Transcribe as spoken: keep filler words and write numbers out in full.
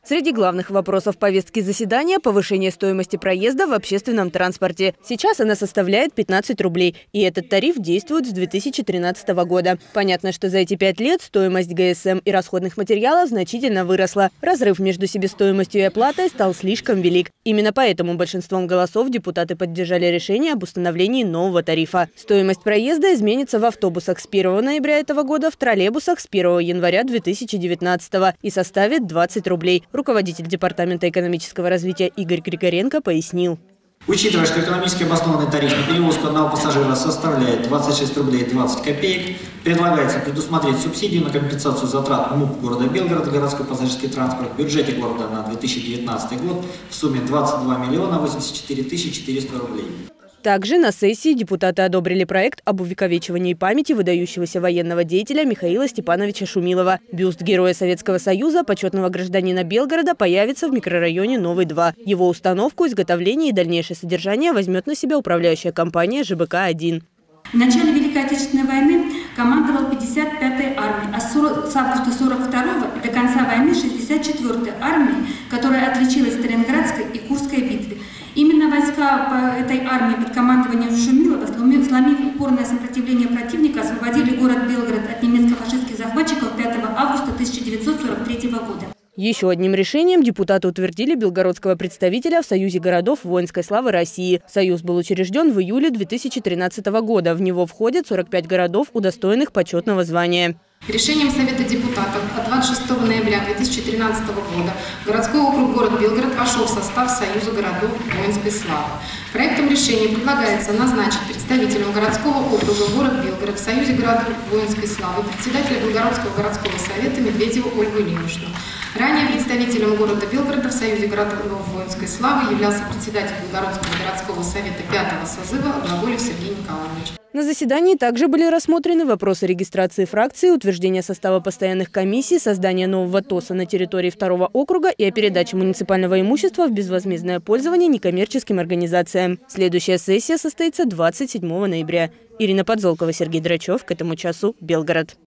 Среди главных вопросов повестки заседания – повышение стоимости проезда в общественном транспорте. Сейчас она составляет пятнадцать рублей, и этот тариф действует с две тысячи тринадцатого года. Понятно, что за эти пять лет стоимость гэ эс эм и расходных материалов значительно выросла. Разрыв между себестоимостью и оплатой стал слишком велик. Именно поэтому большинством голосов депутаты поддержали решение об установлении нового тарифа. Стоимость проезда изменится в автобусах с первого ноября этого года, в троллейбусах с первого января две тысячи девятнадцатого и составит двадцать рублей. Руководитель Департамента экономического развития Игорь Григоренко пояснил. Учитывая, что экономически обоснованный тариф на перевозку одного пассажира составляет двадцать шесть рублей двадцать копеек, предлагается предусмотреть субсидию на компенсацию затрат МУП города Белгорода, городской пассажирский транспорт, в бюджете города на две тысячи девятнадцатый год в сумме двадцать два миллиона восемьдесят четыре тысячи четыреста рублей. Также на сессии депутаты одобрили проект об увековечивании памяти выдающегося военного деятеля Михаила Степановича Шумилова. Бюст Героя Советского Союза, почетного гражданина Белгорода, появится в микрорайоне Новый два. Его установку, изготовление и дальнейшее содержание возьмет на себя управляющая компания жэ бэ ка один. В начале Великой Отечественной войны командовал пятьдесят пятой армией, а с августа сорок второго до конца войны шестьдесят четвёртой армией, которая отличилась в Сталинградской и Курской битве. Именно войска этой армии под командованием Шумилова, сломив упорное сопротивление противника, освободили город Белгород от немецко-фашистских захватчиков пятого августа тысяча девятьсот сорок третьего года. Еще одним решением депутаты утвердили белгородского представителя в Союзе городов воинской славы России. Союз был учрежден в июле две тысячи тринадцатого года. В него входят сорок пять городов, удостоенных почетного звания. Решением Совета депутатов от двадцать шестого ноября две тысячи тринадцатого года городской округ город Белгород вошел в состав Союза городов воинской славы. Проектом решения предлагается назначить представителем городского округа город Белгород в Союзе городов воинской славы председателя Белгородского городского совета Медведеву Ольгу Ильиничну. Ранее представителем города Белгорода в Союзе городов воинской славы являлся председатель Белгородского городского совета пятого созыва Глаголев Сергей Николаевич. На заседании также были рассмотрены вопросы регистрации фракции, утверждения состава постоянных комиссий, создания нового ТОСа на территории второго округа и о передаче муниципального имущества в безвозмездное пользование некоммерческим организациям. Следующая сессия состоится двадцать седьмого ноября. Ирина Подзолкова, Сергей Драчев. К этому часу Белгород.